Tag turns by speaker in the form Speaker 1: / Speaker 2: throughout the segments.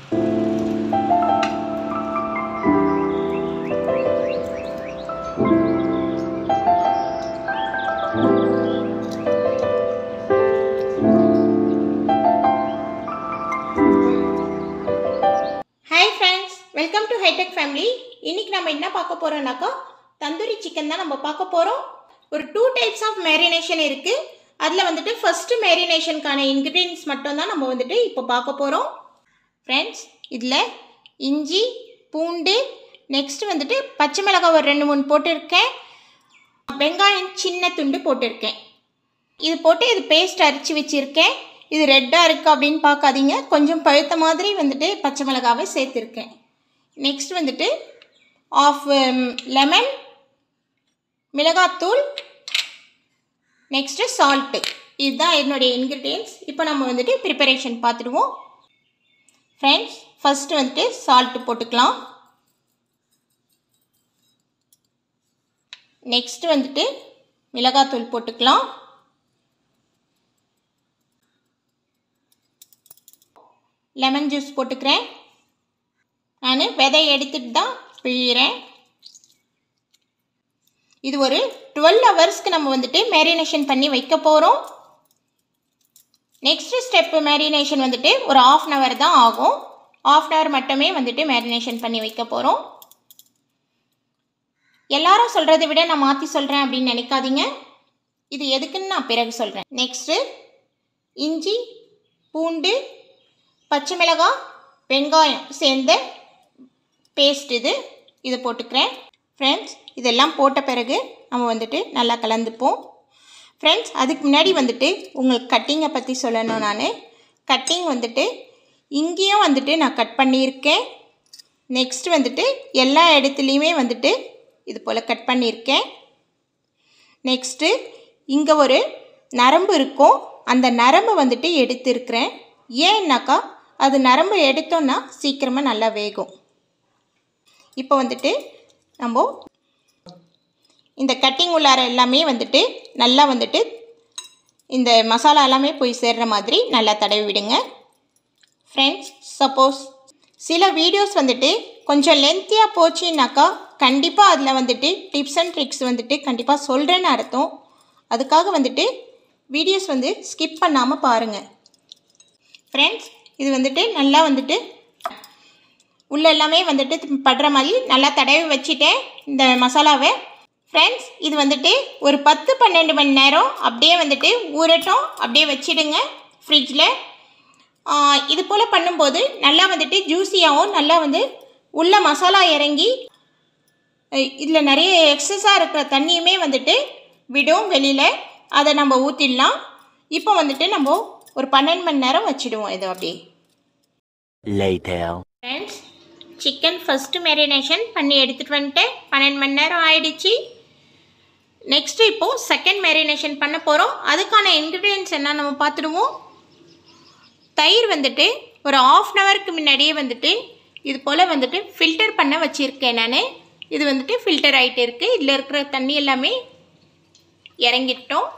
Speaker 1: Welcome to hitech family. இன்னைக்கு நம்ம என்ன பார்க்க போறோம்னாக்கா தந்தூரி சிக்கன் தான் நம்ம பார்க்க போறோம். ஒரு 2 டைப்ஸ் ஆஃப் மேரினேஷன் இருக்கு. அதில் வந்துட்டு ஃபர்ஸ்ட் மேரினேஷனுக்கான இன்கிரீடியன்ஸ் மட்டும் தான் நம்ம வந்துட்டு இப்போ பார்க்க போறோம். ஃப்ரெண்ட்ஸ், இதில் இஞ்சி, பூண்டு, நெக்ஸ்ட் வந்துட்டு பச்சை மிளகாய் ஒரு 2-3 போட்டிருக்கேன். வெங்காயம் சின்ன துண்டு போட்டிருக்கேன். இது போட்டு இது பேஸ்ட் அரைச்சி வச்சிருக்கேன். இது ரெட்டாக இருக்குது அப்படின்னு பார்க்காதீங்க, கொஞ்சம் பழுத்த மாதிரி வந்துட்டு பச்சை மிளகாவை சேர்த்துருக்கேன். நெக்ஸ்ட் வந்துட்டு ஆஃப் லெமன், மிளகாத்தூள், நெக்ஸ்ட்டு சால்ட்டு. இதுதான் என்னுடைய இன்க்ரீடியன்ஸ். இப்போ நம்ம வந்துட்டு ப்ரிப்பரேஷன் பார்த்துடுவோம். ஃப்ரெண்ட்ஸ், ஃபஸ்ட்டு வந்துட்டு சால்ட்டு போட்டுக்கலாம். நெக்ஸ்ட்டு வந்துட்டு மிளகாத்தூள் போட்டுக்கலாம். லெமன் ஜூஸ் போட்டுக்கிறேன். நான் விதை எடுத்துட்டு தான் பிழிகிறேன். இது ஒரு 12 ஹவர்ஸ்க்கு நம்ம வந்துட்டு மேரினேஷன் பண்ணி வைக்க போகிறோம். நெக்ஸ்ட் ஸ்டெப்பு மேரினேஷன் வந்துட்டு ஒரு 1/2 hour தான் ஆகும். 1/2 hour மட்டுமே வந்துட்டு மேரினேஷன் பண்ணி வைக்க போகிறோம். எல்லாரும் சொல்கிறத விட நான் மாற்றி சொல்கிறேன் அப்படின்னு நினைக்காதீங்க. இது எதுக்குன்னு நான் பிறகு சொல்கிறேன். நெக்ஸ்ட்டு இஞ்சி, பூண்டு, பச்சை மிளகாய், வெங்காயம் சேர்ந்த பேஸ்ட் இது போட்டுக்கிறேன். ஃப்ரெண்ட்ஸ், இதெல்லாம் போட்ட பிறகு நம்ம வந்துட்டு நல்லா கலந்துப்போம். ஃப்ரெண்ட்ஸ், அதுக்கு முன்னாடி வந்துட்டு உங்களுக்கு கட்டிங்கை பற்றி சொல்லணும். நான் கட்டிங் வந்துட்டு இங்கேயும் வந்துட்டு நான் கட் பண்ணியிருக்கேன். நெக்ஸ்ட் வந்துட்டு எல்லா இடத்துலையுமே வந்துட்டு இது போல் கட் பண்ணியிருக்கேன். நெக்ஸ்ட்டு இங்கே ஒரு நரம்பு இருக்கும், அந்த நரம்பு வந்துட்டு எடுத்துருக்கிறேன். ஏன்னாக்கா அது நரம்பு எடுத்தோன்னா சீக்கிரமாக நல்லா வேகும். இப்போ வந்துட்டு நம்ம இந்த கட்டிங் உள்ளார எல்லாமே வந்துட்டு நல்லா வந்துட்டு இந்த மசாலா எல்லாமே போய் சேர்ற மாதிரி நல்லா தடவி விடுங்க. ஃப்ரெண்ட்ஸ், சப்போஸ் சில வீடியோஸ் வந்துட்டு கொஞ்சம் லென்த்தியாக போச்சுன்னாக்கா கண்டிப்பாக அதில் வந்துட்டு டிப்ஸ் அண்ட் ட்ரிக்ஸ் வந்துட்டு கண்டிப்பாக சொல்கிறேன்னு அர்த்தம். அதுக்காக வந்துட்டு வீடியோஸ் வந்து ஸ்கிப் பண்ணாமல் பாருங்கள். ஃப்ரெண்ட்ஸ், இது வந்துட்டு நல்லா வந்துட்டு உள்ள எல்லாமே வந்துட்டு படுற மாதிரி நல்லா தடவி வச்சுட்டேன் இந்த மசாலாவை. ஃப்ரெண்ட்ஸ், இது வந்துட்டு ஒரு 10-12 மணி நேரம் அப்படியே வந்துட்டு ஊறட்டும், அப்படியே வச்சிடுங்க ஃப்ரிட்ஜில். இது போல் பண்ணும்போது நல்லா வந்துட்டு ஜூஸியாகவும் நல்லா வந்து உள்ள மசாலா இறங்கி இதில் நிறைய எக்ஸஸாக இருக்கிற தண்ணியுமே வந்துட்டு விடும் வெளியில். அதை நம்ம ஊற்றிடலாம். இப்போ வந்துட்டு நம்ம ஒரு 12 மணி நேரம் வச்சுடுவோம் இது அப்படியே. ஃப்ரெண்ட்ஸ், சிக்கன் ஃபஸ்ட்டு மேரினேஷன் பண்ணி எடுத்துகிட்டு வந்துட்டேன். 12 மணி நேரம் ஆயிடுச்சு. நெக்ஸ்ட்டு இப்போது செகண்ட் மேரினேஷன் பண்ண போகிறோம். அதுக்கான இன்க்ரீடியன்ஸ் என்ன நம்ம பார்த்துடுவோம். தயிர் வந்துட்டு ஒரு 1/2 hourக்கு முன்னாடியே வந்துட்டு இது போல் வந்துட்டு ஃபில்டர் பண்ண வச்சுருக்கேன் நான். இது வந்துட்டு ஃபில்டர் ஆகிட்டு இருக்குது. இதில் இருக்கிற தண்ணி எல்லாமே இறங்கிட்டோம்.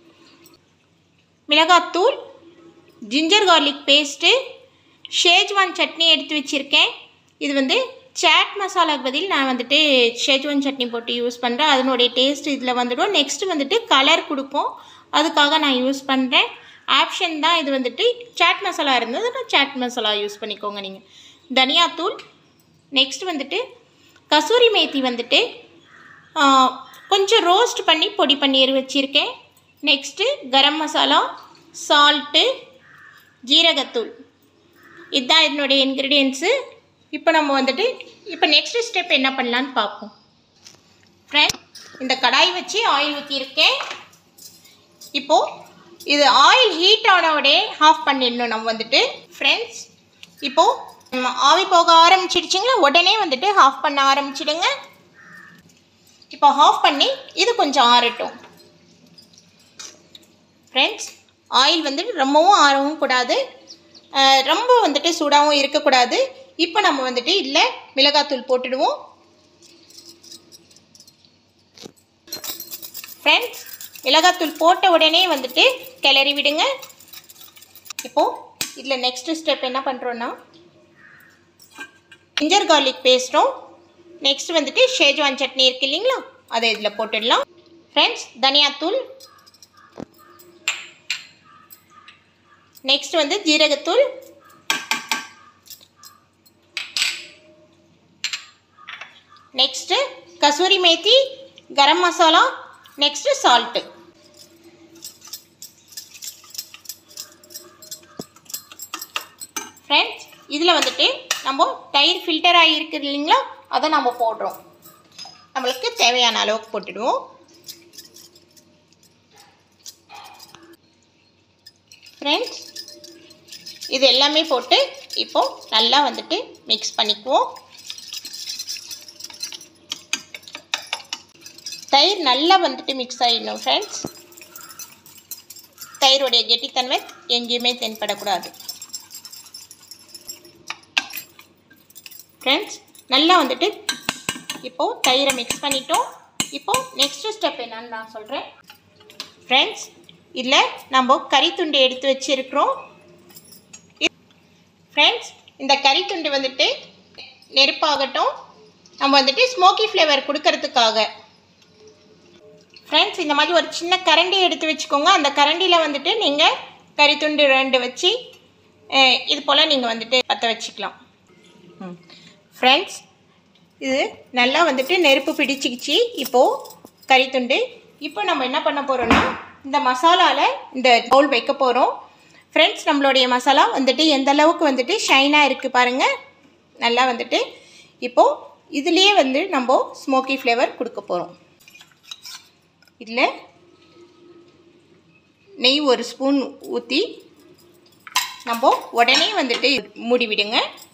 Speaker 1: மிளகாத்தூள், ginger garlic paste, schezwan chutney எடுத்து வச்சுருக்கேன். இது வந்து சாட் மசாலாக்கு பதில் நான் வந்துட்டு ஷேஜ்வான் சட்னி போட்டு யூஸ் பண்ணுறேன். அதனுடைய டேஸ்ட் இதில் வந்துடும். நெக்ஸ்ட்டு வந்துட்டு கலர் கொடுக்கும், அதுக்காக நான் யூஸ் பண்ணுறேன். ஆப்ஷன் தான் இது. வந்துட்டு சாட் மசாலா இருந்ததுன்னா சாட் மசாலா யூஸ் பண்ணிக்கோங்க நீங்கள். தனியாத்தூள், நெக்ஸ்ட் வந்துட்டு கசூரி மேத்தி வந்துட்டு கொஞ்சம் ரோஸ்ட் பண்ணி பொடி பண்ணி வச்சுருக்கேன். நெக்ஸ்ட்டு கரம் மசாலா, சால்ட்டு, ஜீரகத்தூள். இதுதான் என்னுடைய இன்க்ரீடியன்ஸு. இப்போ நம்ம வந்துட்டு இப்போ நெக்ஸ்ட் ஸ்டெப் என்ன பண்ணலான்னு பார்ப்போம். ஃப்ரெண்ட், இந்த கடாய் வச்சு ஆயில் ஊற்றியிருக்கேன். இப்போது இது ஆயில் ஹீட் ஆனோடே ஆஃப் பண்ணிடணும் நம்ம வந்துட்டு. ஃப்ரெண்ட்ஸ், இப்போது ஆவி போக ஆரம்பிச்சிடுச்சிங்களா, உடனே வந்துட்டு ஆஃப் பண்ண ஆரம்பிச்சிடுங்க. இப்போ ஆஃப் பண்ணி இது கொஞ்சம் ஆறட்டும். ஃப்ரெண்ட்ஸ், ஆயில் வந்துட்டு ரொம்பவும் ஆறவும் கூடாது, ரொம்ப வந்துட்டு சூடாகவும் இருக்கக்கூடாது. இப்போ நம்ம வந்துட்டு இதில் மிளகாத்தூள் போட்டுடுவோம். ஃப்ரெண்ட்ஸ், மிளகாத்தூள் போட்ட உடனே வந்துட்டு கிளறி விடுங்க. இப்போது இதில் நெக்ஸ்ட் ஸ்டெப் என்ன பண்ணுறோன்னா ginger garlic பேஸ்ட்டும் நெக்ஸ்ட் வந்துட்டு ஷேஜ்வான் சட்னி இருக்கு இல்லைங்களா, அதை இதில் போட்டுடலாம். ஃப்ரெண்ட்ஸ் தனியாத்தூள், நெக்ஸ்ட் வந்து ஜீரகத்தூள், next kasuri methi, garam masala, next salt. Friends இதில் வந்துட்டு நம்ம தயிர் ஃபில்டர் ஆகியிருக்கு இல்லைங்களா, அதை நம்ம போடுறோம். நம்மளுக்கு தேவையான அளவுக்கு போட்டுடுவோம். ஃப்ரெண்ட்ஸ் இது எல்லாமே போட்டு இப்போ நல்லா வந்துட்டு மிக்ஸ் பண்ணிக்குவோம். தயிர் நல்லா வந்துட்டு மிக்ஸ் ஆகிடணும் ஃப்ரெண்ட்ஸ். தயிரோடைய கெட்டித்தன்மை எங்கேயுமே தென்படக்கூடாது. ஃப்ரெண்ட்ஸ் நல்லா வந்துட்டு இப்போது தயிரை மிக்ஸ் பண்ணிட்டோம். இப்போது நெக்ஸ்ட் ஸ்டெப் என்னன்னு நான் சொல்கிறேன். ஃப்ரெண்ட்ஸ் இதில் நம்ம கறித்துண்டு எடுத்து வச்சுருக்கிறோம். ஃப்ரெண்ட்ஸ் இந்த கறித்துண்டு வந்துட்டு நெருப்பாகட்டும், நம்ம வந்துட்டு ஸ்மோக்கி ஃப்ளேவர் கொடுக்கறதுக்காக. ஃப்ரெண்ட்ஸ் இந்த மாதிரி ஒரு சின்ன கரண்டி எடுத்து வச்சுக்கோங்க. அந்த கரண்டியில் வந்துட்டு நீங்கள் கறித்துண்டு 2 வச்சு இது போல் நீங்கள் வந்துட்டு பற்ற வச்சுக்கலாம். ஃப்ரெண்ட்ஸ் இது நல்லா வந்துட்டு நெருப்பு பிடிச்சிக்கிச்சு இப்போது கறித்துண்டு. இப்போ நம்ம என்ன பண்ண போகிறோம்னா இந்த மசாலாவில் இந்த பவுல் வைக்க போகிறோம். ஃப்ரெண்ட்ஸ் நம்மளுடைய மசாலா வந்துட்டு எந்த அளவுக்கு வந்துட்டு ஷைனாக இருக்குது பாருங்கள். நல்லா வந்துட்டு இப்போது இதுலேயே வந்து நம்ம ஸ்மோக்கி ஃப்ளேவர் கொடுக்க போகிறோம். இதில் நெய் 1 ஸ்பூன் ஊற்றி நம்ம உடனே வந்துட்டு மூடிவிடுங்க.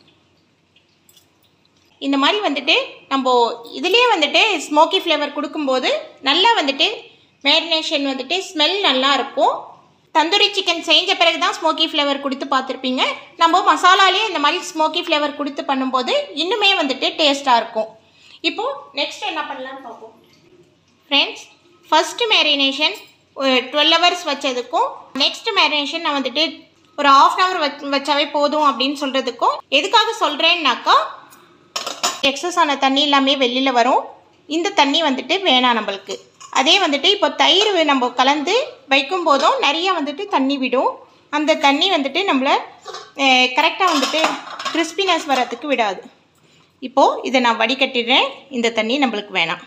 Speaker 1: இந்த மாதிரி வந்துட்டு நம்ம இதுலேயே வந்துட்டு ஸ்மோக்கி ஃப்ளேவர் கொடுக்கும்போது நல்லா வந்துட்டு மேரினேஷன் வந்துட்டு ஸ்மெல் நல்லா இருக்கும். தந்தூரி சிக்கன் செஞ்ச பிறகு தான் ஸ்மோக்கி ஃப்ளேவர் கொடுத்து பார்த்துருப்பீங்க. நம்ம மசாலாலேயே இந்த மாதிரி ஸ்மோக்கி ஃப்ளேவர் கொடுத்து பண்ணும்போது இன்னுமே வந்துட்டு டேஸ்ட்டாக இருக்கும். இப்போது நெக்ஸ்ட் என்ன பண்ணலான்னு பார்ப்போம். ஃப்ரெண்ட்ஸ் ஃபஸ்ட்டு மேரினேஷன் 12 ஹவர்ஸ் வச்சதுக்கும் நெக்ஸ்ட் மேரினேஷன் நான் வந்துட்டு ஒரு 1/2 hour வச்சாவே போதும் அப்படின்னு சொல்கிறதுக்கும் எதுக்காக சொல்கிறேன்னாக்கா, எக்ஸஸ் ஆன தண்ணி எல்லாமே வெளியில் வரும். இந்த தண்ணி வந்துட்டு வேணாம் நம்மளுக்கு. அதே வந்துட்டு இப்போ தயிர் நம்ம கலந்து வைக்கும் போதும் நிறைய வந்துட்டு தண்ணி விடும். அந்த தண்ணி வந்துட்டு நம்மளை கரெக்டாக வந்துட்டு கிறிஸ்பினஸ் வரத்துக்கு விடாது. இப்போது இதை நான் வடிகட்டிடுறேன். இந்த தண்ணி நம்மளுக்கு வேணாம்.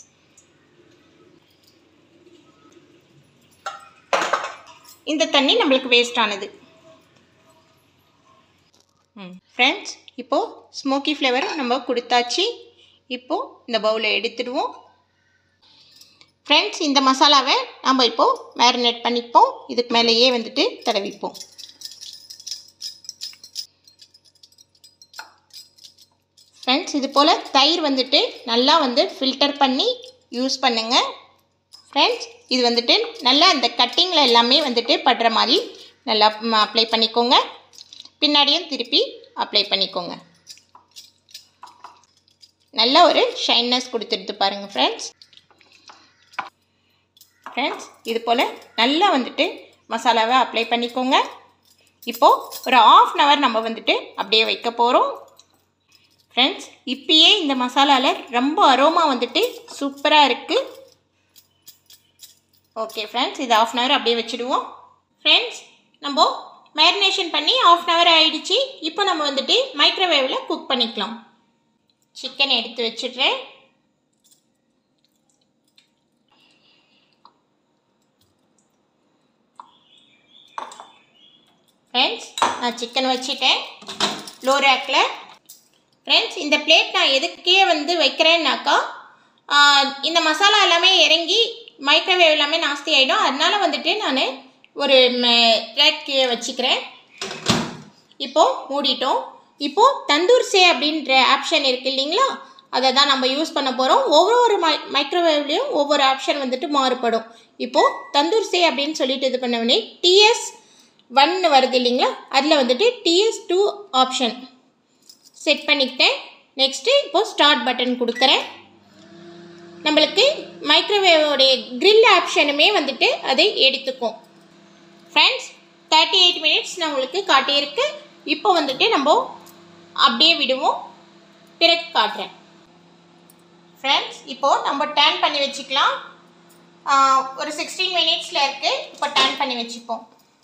Speaker 1: இந்த தண்ணி நம்மளுக்கு வேஸ்ட் ஆனது. ஃப்ரெண்ட்ஸ் இப்போது ஸ்மோக்கி ஃப்ளேவர் நம்ம கொடுத்தாச்சு. இப்போது இந்த பவுலை எடுத்துடுவோம். ஃப்ரெண்ட்ஸ் இந்த மசாலாவை நம்ம இப்போது மேரினேட் பண்ணிப்போம். இதுக்கு மேலேயே வந்துட்டு தடவிப்போம். ஃப்ரெண்ட்ஸ் இது போல் தயிர் வந்துட்டு நல்லா வந்து ஃபில்டர் பண்ணி யூஸ் பண்ணுங்கள். ஃப்ரெண்ட்ஸ் இது வந்துட்டு நல்லா இந்த கட்டிங்கில் எல்லாமே வந்துட்டு படுற மாதிரி நல்லா அப்ளை பண்ணிக்கோங்க. பின்னாடியும் திருப்பி அப்ளை பண்ணிக்கோங்க. நல்ல ஒரு ஷைன்னஸ் கொடுத்துட்டு பாருங்கள் ஃப்ரெண்ட்ஸ். ஃப்ரெண்ட்ஸ் இது போல் நல்லா வந்துட்டு மசாலாவை அப்ளை பண்ணிக்கோங்க. இப்போது ஒரு 1/2 hour நம்ம வந்துட்டு அப்படியே வைக்க போகிறோம். ஃப்ரெண்ட்ஸ் இப்பயே இந்த மசாலாவில் ரொம்ப அரோமா வந்துட்டு சூப்பராக இருக்குது. ஓகே ஃப்ரெண்ட்ஸ் இது 1/2 hour அப்படியே வச்சுடுவோம். ஃப்ரெண்ட்ஸ் நம்ம மேரினேஷன் பண்ணி 1/2 hour ஆகிடுச்சு. இப்போ நம்ம வந்துட்டு மைக்ரோவேவில் குக் பண்ணிக்கலாம். சிக்கன் எடுத்து வச்சிடுறேன். ஃப்ரெண்ட்ஸ் நான் சிக்கன் வச்சுட்டேன் லோ ரேக்கில். ஃப்ரெண்ட்ஸ் இந்த பிளேட் நான் எதுக்கே வந்து வைக்கிறேன்னாக்கா, இந்த மசாலா எல்லாமே இறங்கி மைக்ரோவேவ் எல்லாமே நாஸ்தி ஆகிடும். அதனால் வந்துட்டு நான் ஒரு ரேக்கே வச்சுக்கிறேன். இப்போது மூடிட்டோம். இப்போது தந்தூர்சே அப்படின்ற ஆப்ஷன் இருக்குது இல்லைங்களா, அதை தான் நம்ம யூஸ் பண்ண போகிறோம். ஒவ்வொரு மைக்ரோவேவ்லேயும் ஒவ்வொரு ஆப்ஷன் வந்துட்டு மாறுபடும். இப்போது தந்தூர்சே அப்படின்னு சொல்லிட்டு இது பண்ணவொடனே TS1 வருது இல்லைங்களா, அதில் வந்துட்டு TS2 ஆப்ஷன் செட் பண்ணிக்கிட்டேன். நெக்ஸ்ட்டு இப்போது ஸ்டார்ட் பட்டன் கொடுக்குறேன். நம்மளுக்கு மைக்ரோவேவோடைய கிரில் ஆப்ஷனுமே வந்துட்டு அதை எடுத்துக்கும். ஃப்ரெண்ட்ஸ் 38 minutes நான் உங்களுக்கு காட்டியிருக்கு. இப்போ வந்துட்டு நம்ம அப்படியே விடுவோம். பிறகு காட்டுறேன். ஃப்ரெண்ட்ஸ், இப்போது நம்ம டர்ன் பண்ணி வச்சுக்கலாம். ஒரு 16 மினிட்ஸில் இருக்குது. இப்போ டர்ன் பண்ணி வச்சுப்போம்.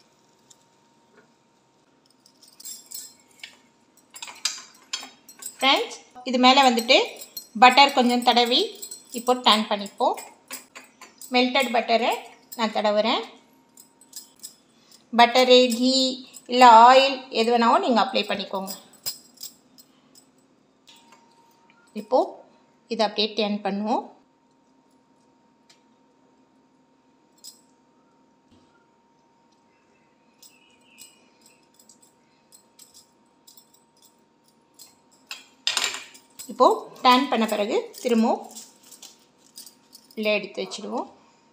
Speaker 1: ஃப்ரெண்ட்ஸ், இது மேலே வந்துட்டு பட்டர் கொஞ்சம் தடவி இப்போ டர்ன் பண்ணிப்போம். மெல்டட் பட்டரை நான் தடவுறேன். பட்டரு, கீ இல்லை ஆயில் எது வேணாலும் நீங்கள் அப்ளை பண்ணிக்கோங்க. இப்போது இதை அப்படியே டர்ன் பண்ணுவோம். இப்போது டர்ன் பண்ண பிறகு திரும்பவும் இல்லை எடுத்து வச்சுடுவோம்.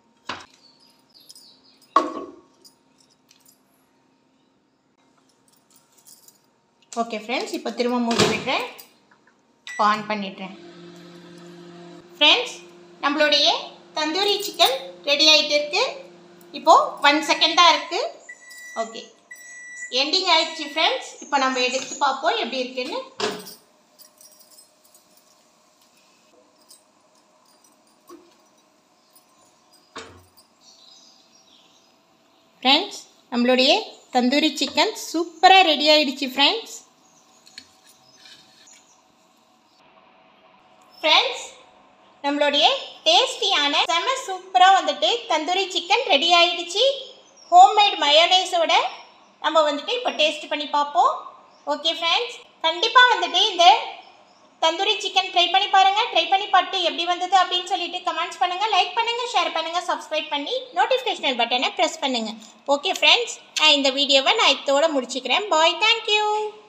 Speaker 1: ஓகே ஃப்ரெண்ட்ஸ், இப்போ திரும்ப மூடி விடுறேன். ஆன் பண்ணிடுறேன். ஃப்ரெண்ட்ஸ், நம்மளுடைய தந்தூரி சிக்கன் ரெடி ஆகிட்டு இருக்கு. இப்போது 1 செகண்ட் தான் இருக்குது. ஓகே, எண்டிங் ஆயிடுச்சு ஃப்ரெண்ட்ஸ். இப்போ நம்ம எடுத்து பார்ப்போம் எப்படி இருக்குன்னு. ஃப்ரெண்ட்ஸ், நம்மளுடைய தந்தூரி சிக்கன் சூப்பராக ரெடி ஆகிடுச்சு ஃப்ரெண்ட்ஸ். ஃப்ரெண்ட்ஸ், நம்மளுடைய டேஸ்டியான செம சூப்பராக வந்துட்டு தந்தூரி சிக்கன் ரெடி ஆகிடுச்சு. ஹோம்மேட் மயோனைஸோட நம்ம வந்துட்டு இப்போ டேஸ்ட் பண்ணி பார்ப்போம். ஓகே ஃப்ரெண்ட்ஸ், கண்டிப்பாக வந்துட்டு இந்த தந்தூரி சிக்கன் ட்ரை பண்ணி பாருங்கள். ட்ரை பண்ணி பார்த்து எப்படி வந்தது அப்படின்னு சொல்லிட்டு கமெண்ட்ஸ் பண்ணுங்கள், லைக் பண்ணுங்கள், ஷேர் பண்ணுங்கள், சப்ஸ்கிரைப் பண்ணி நோட்டிஃபிகேஷன் பட்டனை ப்ரெஸ் பண்ணுங்கள். ஓகே ஃப்ரெண்ட்ஸ், இந்த வீடியோவை நான் இதோட முடிச்சுக்கிறேன். Bye, thank you.